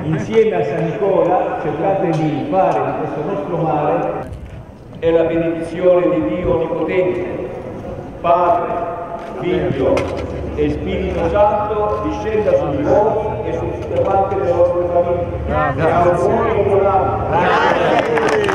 Insieme a San Nicola cercate di fare di questo nostro mare e la benedizione di Dio Onnipotente, Padre, Figlio e Spirito Santo discenda su di voi e su tutte quante le vostre famiglie. Grazie.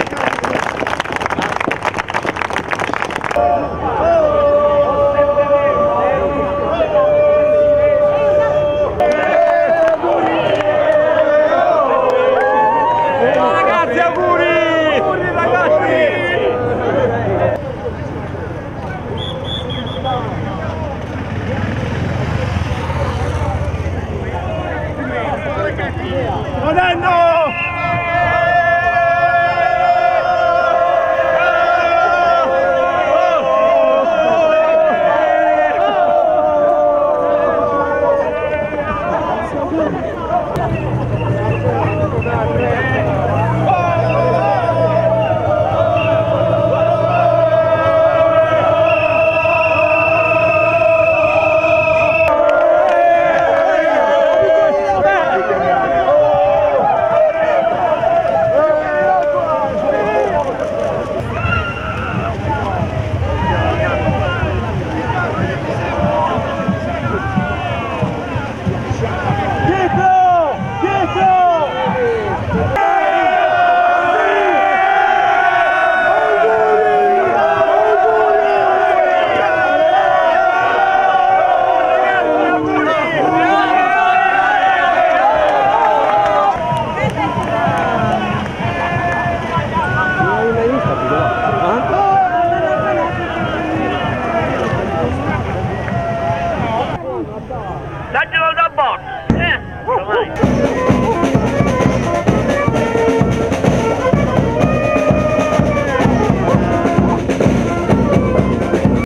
Monenno!